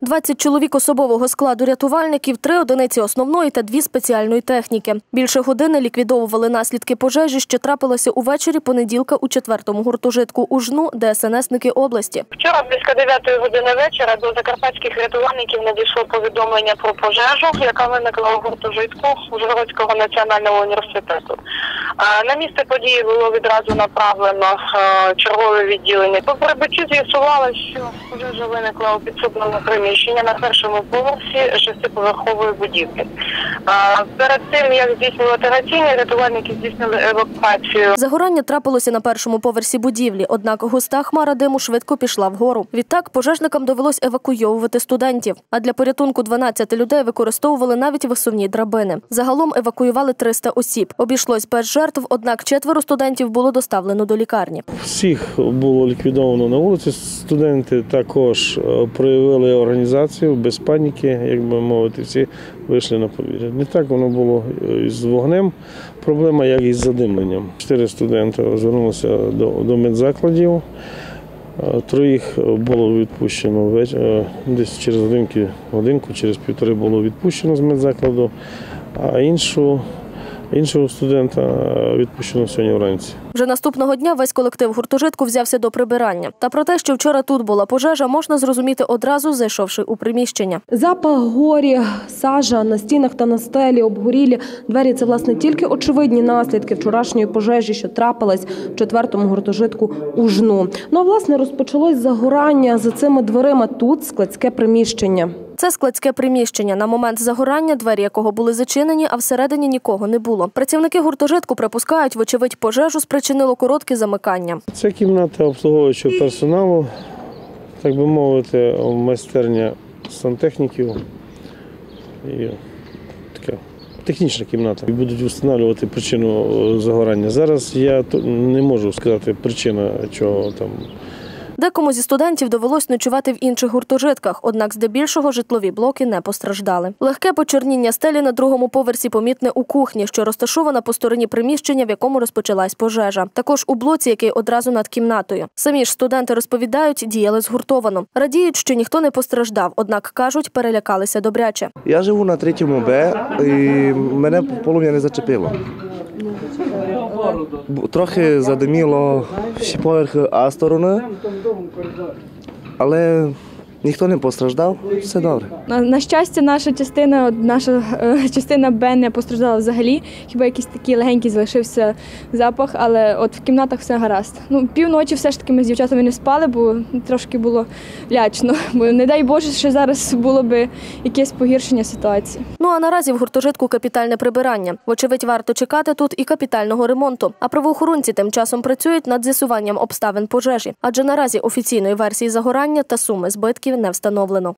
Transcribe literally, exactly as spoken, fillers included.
двадцять чоловік особового складу рятувальників, три одиниці основної та дві спеціальної техніки. Більше години ліквідовували наслідки пожежі, що трапилося увечері понеділка у четвертому гуртожитку Ужну ДСНСники області. Вчора близько дев'ятої години вечора до закарпатських рятувальників надійшло повідомлення про пожежу, яка виникла у гуртожитку Ужгородського національного університету. На місце події було відразу направлено чергове відділення. По прибутті з'ясувалося, що пожежа виникла у підсобному приміщенні на першому поверсі шестиповерхової будівлі. Перед тим, як здійснювати гасіння, рятувальники здійснили евакуацію. Загорання трапилося на першому поверсі будівлі, однак густа хмара диму швидко пішла вгору. Відтак пожежникам довелось евакуйовувати студентів. А для порятунку дванадцяти людей використовували навіть висувні драбини. Загалом евакуювали триста осіб. Обійшлось без жертв, однак четверо студентів було доставлено до лікарні. Всіх було ліквідовано на вулиці. Студенти також проявили організацію, без паніки, як би мовити, всі вийшли на подвір'я. Не так воно було з вогнем, проблема як із задимленням. Чотири студенти звернулися до, до медзакладів, троїх було відпущено десь через годинку, годинку, через півтори було відпущено з медзакладу, а іншу Іншого студента відпущено сьогодні вранці. Вже наступного дня весь колектив гуртожитку взявся до прибирання. Та про те, що вчора тут була пожежа, можна зрозуміти одразу, зайшовши у приміщення. Запах горі, сажа на стінах та на стелі, обгорілі двері – це, власне, тільки очевидні наслідки вчорашньої пожежі, що трапилась в четвертому гуртожитку Ужну. Ну, а, власне, розпочалось загорання за цими дверима. Тут складське приміщення. Це складське приміщення. На момент загорання, двері якого були зачинені, а всередині нікого не було. Працівники гуртожитку припускають, вочевидь, пожежу спричинило коротке замикання. Це кімната обслуговуючого персоналу, так би мовити, майстерня сантехніків. І така технічна кімната. Будуть встановлювати причину загорання. Зараз я не можу сказати причину, чого там. Декому зі студентів довелось ночувати в інших гуртожитках, однак здебільшого житлові блоки не постраждали. Легке почорніння стелі на другому поверсі помітне у кухні, що розташована по стороні приміщення, в якому розпочалась пожежа. Також у блоці, який одразу над кімнатою. Самі ж студенти розповідають, діяли згуртовано. Радіють, що ніхто не постраждав, однак, кажуть, перелякалися добряче. Я живу на третьому Б і мене полум'я не зачепило. Трохи задиміло всі поверхи А сторони, але ніхто не постраждав, все добре. На, на щастя, наша частина, наша е, частина Б не постраждала взагалі. Хіба якийсь такий легенький залишився запах, але от в кімнатах все гаразд. Ну, півночі все ж таки ми з дівчатами не спали, бо трошки було лячно. Бо не дай Боже, що зараз було б якесь погіршення ситуації. Ну а наразі в гуртожитку капітальне прибирання. Вочевидь, варто чекати тут і капітального ремонту. А правоохоронці тим часом працюють над з'ясуванням обставин пожежі. Адже наразі офіційної версії загорання та суми збитків не встановлено.